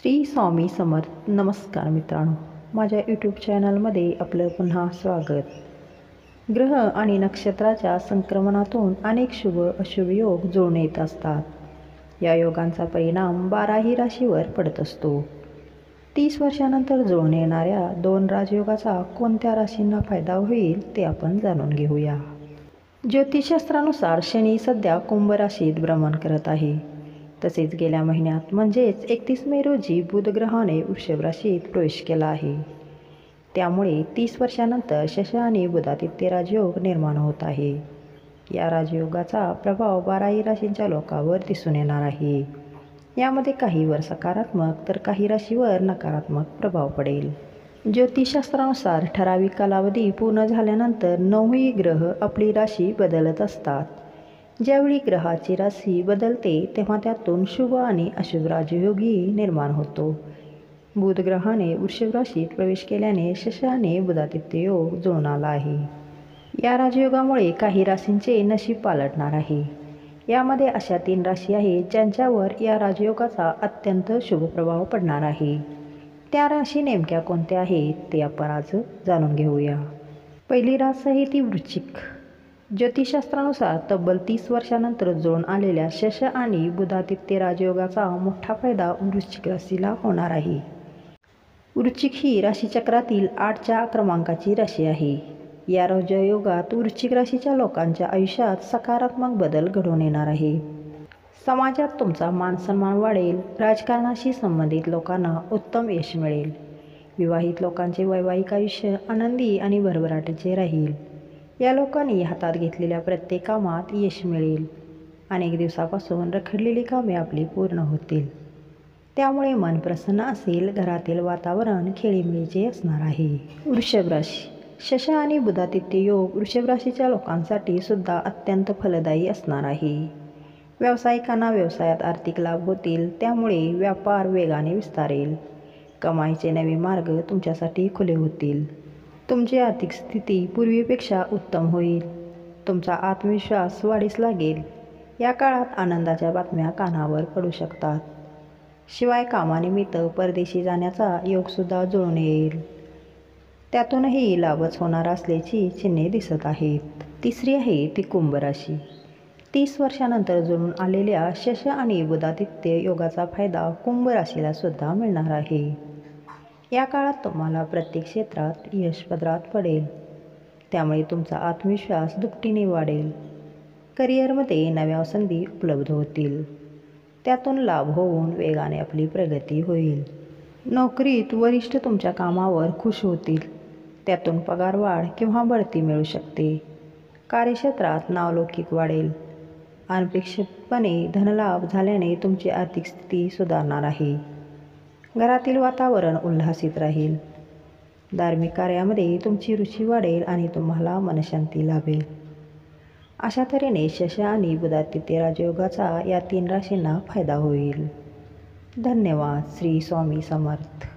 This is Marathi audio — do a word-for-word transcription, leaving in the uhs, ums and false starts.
श्री स्वामी समर्थ. नमस्कार मित्रांनो, माझ्या यूट्यूब चॅनलमध्ये आपलं पुन्हा स्वागत. ग्रह आणि नक्षत्राच्या संक्रमणातून अनेक शुभ अशुभ योग जुळून येत असतात. या योगांचा परिणाम बाराही राशीवर पडत असतो. तीस वर्षानंतर जुळून येणाऱ्या दोन राजयोगाचा कोणत्या राशींना फायदा होईल ते आपण जाणून घेऊया. ज्योतिषशास्त्रानुसार शनी सध्या कुंभ राशीत भ्रमण करत आहे. तसेच गेल्या महिन्यात म्हणजेच एकतीस मे रोजी बुध ग्रहाने वृषभ राशीत प्रवेश केला आहे. त्यामुळे तीस वर्षानंतर शश आणि बुधादित्य राजयोग निर्माण होत आहे. या राजयोगाचा प्रभाव बाराही राशींच्या लोकांवर दिसून येणार आहे. यामध्ये काहीवर सकारात्मक तर काही राशीवर नकारात्मक प्रभाव पडेल. ज्योतिषशास्त्रानुसार ठराविक कालावधी पूर्ण झाल्यानंतर नऊही ग्रह आपली राशी बदलत असतात. ज्यावेळी ग्रहाची राशी बदलते तेव्हा त्यातून शुभ आणि अशुभ राजयोगी निर्माण होतो. बुध ग्रहाने वृषभ राशीत प्रवेश केल्याने शश आणि बुधादित्य योग जुळून आला आहे. या राजयोगामुळे काही राशींचे नशीब पालटणार आहे. यामध्ये अशा तीन राशी आहेत ज्यांच्यावर या राजयोगाचा अत्यंत शुभ प्रभाव पडणार आहे. त्या राशी नेमक्या कोणत्या आहेत ते आपण आज जाणून घेऊया. पहिली रास आहे ती वृश्चिक. ज्योतिषशास्त्रानुसार तब्बल तीस वर्षानंतर जुळून आलेल्या शश आणि बुधादित्य राजयोगाचा मोठा फायदा वृश्चिक राशीला होणार आहे. वृश्चिक ही राशीचक्रातील आठच्या क्रमांकाची राशी आहे. या राजयोगात वृश्चिक राशीच्या लोकांच्या आयुष्यात सकारात्मक बदल घडून येणार आहे. समाजात तुमचा मानसन्मान वाढेल. राजकारणाशी संबंधित लोकांना उत्तम यश मिळेल. विवाहित लोकांचे वैवाहिक आयुष्य आनंदी आणि भरभराटीचे राहील. या लोकांनी हातात घेतलेल्या प्रत्येक कामात यश मिळेल. अनेक दिवसापासून रखडलेली कामे आपली पूर्ण होतील. त्यामुळे मन प्रसन्न असेल. घरातील वातावरण खेळीमेळीचे असणार आहे. वृषभ राशी. शश आणि बुधादित्य योग वृषभ राशीच्या लोकांसाठी सुद्धा अत्यंत फलदायी असणार आहे. व्यावसायिकांना व्यवसायात आर्थिक लाभ होतील. त्यामुळे व्यापार वेगाने विस्तारेल. कमाईचे नवे मार्ग तुमच्यासाठी खुले होतील. तुमची आर्थिक स्थिती पूर्वीपेक्षा उत्तम होईल. तुमचा आत्मविश्वास वाढीस लागेल. या काळात आनंदाच्या बातम्या कानावर पडू शकतात. शिवाय कामानिमित्त परदेशी जाण्याचा योगसुद्धा जुळून येईल. त्यातूनही लाभच होणार असल्याची चिन्हे दिसत आहेत. तिसरी आहे ती कुंभ राशी. तीस वर्षानंतर जुळून आलेल्या शश आणि बुधादित्य योगाचा फायदा कुंभ राशीला सुद्धा मिळणार आहे. या काळात तुम्हाला प्रत्येक क्षेत्रात यश पदरात पडेल. त्यामुळे तुमचा आत्मविश्वास दुपटीने वाढेल. करिअरमध्ये नव्या संधी उपलब्ध होतील. त्यातून लाभ होऊन वेगाने आपली प्रगती होईल. नोकरीत वरिष्ठ तुमच्या कामावर खुश होतील. त्यातून पगारवाढ किंवा बढती मिळू शकते. कार्यक्षेत्रात नावलौकिक वाढेल. अनपेक्षितपणे धनलाभ झाल्याने तुमची आर्थिक स्थिती सुधारणार आहे. घरातील वातावरण उल्हासित राहील. धार्मिक कार्यामध्ये तुमची रुची वाढेल आणि तुम्हाला मनशांती लाभेल. अशा तऱ्हेने शश आणि बुधादित्य राजयोगाचा या तीन राशींना फायदा होईल. धन्यवाद. श्री स्वामी समर्थ.